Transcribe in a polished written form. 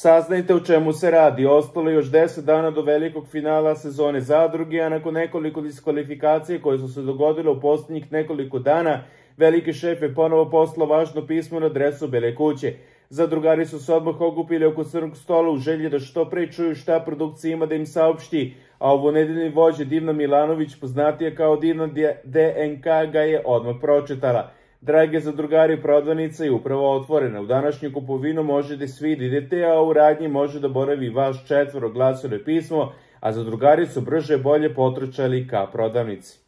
Saznajte o čemu se radi. Ostalo je još 10 dana do velikog finala sezone zadruge, a nakon nekoliko diskvalifikacije koje su se dogodile u posljednjih nekoliko dana, veliki šef je ponovo poslao važno pismo na adresu Bele kuće. Zadrugari su se odmah okupili oko crnog stola u želji da što pre čuju šta produkcija ima da im saopšti, a ovonedeljni vođa Divna Milanović, poznatija kao Divna DNK, ga je odmah pročitala. Drage zadrugari, prodavnica je upravo otvorena. U današnju kupovinu možete svi da idete, a u radnji može da boravi vaš 4. glasilo pismo, a zadrugari su brže bolje potrčali ka prodavnici.